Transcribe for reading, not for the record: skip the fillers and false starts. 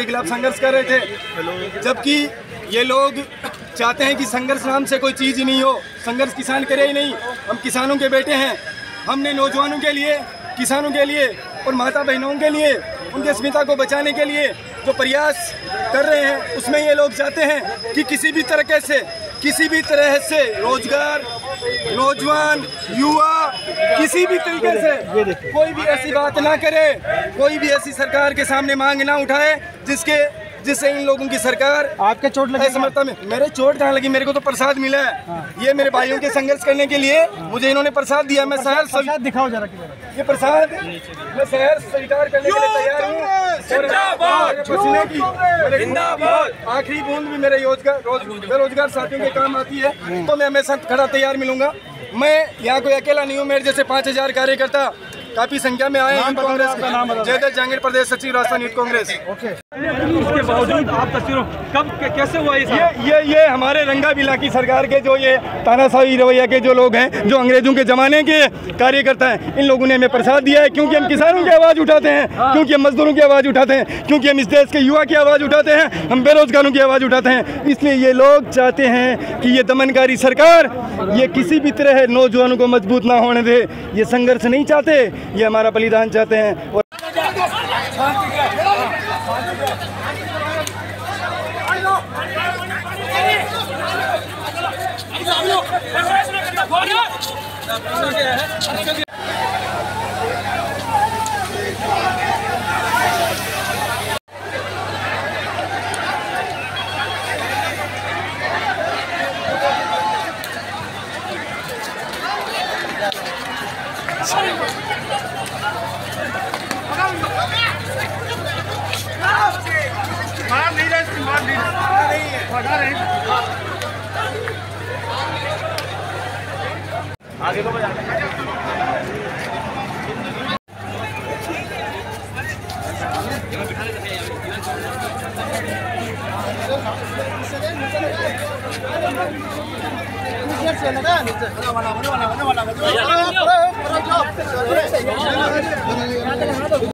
खिलाफ संघर्ष कर रहे थे, जबकि ये लोग चाहते हैं कि संघर्ष नाम से कोई चीज़ ही नहीं हो। संघर्ष किसान करे ही नहीं। हम किसानों के बेटे हैं। हमने नौजवानों के लिए, किसानों के लिए और माता बहनों के लिए, उनकी अस्मिता को बचाने के लिए जो प्रयास कर रहे हैं, उसमें ये लोग चाहते हैं कि किसी भी तरह से रोजगार, नौजवान, युवा, किसी भी तरीके से कोई भी ऐसी बात ना करे, कोई भी ऐसी सरकार के सामने मांग ना उठाए जिससे इन लोगों की सरकार आपके चोट लगी समर्थन में। मेरे चोट कहाँ लगी? मेरे को तो प्रसाद मिला है। ये मेरे भाइयों के संघर्ष करने के लिए मुझे इन्होंने प्रसाद दिया। मैं शहर दिखाओ जरा ये प्रसाद मैं शहर स्वीकार करने के लिए तैयार हूँ। पसीने की आखिरी बूंद भी मेरे बेरोजगार साथियों के काम आती है, तो मैं हमेशा खड़ा तैयार मिलूंगा। मैं यहाँ कोई अकेला नहीं हूँ। मेरे जैसे 5000 कार्यकर्ता काफी संख्या में आए हैं। कांग्रेस का नाम जयदेव जहांगीर, प्रदेश सचिव, राजस्थान यूथ कांग्रेस। उसके बावजूद आप तस्वीरों कब कैसे हुआ ये हमारे रंगाबिला की सरकार के जो ये तानाशाही रवैया के जो लोग हैं, जो अंग्रेजों के जमाने के कार्यकर्ता हैं, इन लोगों ने हमें प्रसाद दिया है। क्योंकि हम किसानों की आवाज़ उठाते हैं, क्योंकि हम मजदूरों की आवाज़ उठाते हैं, क्योंकि हम इस देश के युवा की आवाज़ उठाते हैं, हम बेरोजगारों की आवाज़ उठाते हैं। इसलिए ये लोग चाहते हैं कि ये दमनकारी सरकार ये किसी भी तरह नौजवानों को मजबूत ना होने दे। ये संघर्ष नहीं चाहते, ये हमारा बलिदान चाहते हैं। और आगे को बजा नीचे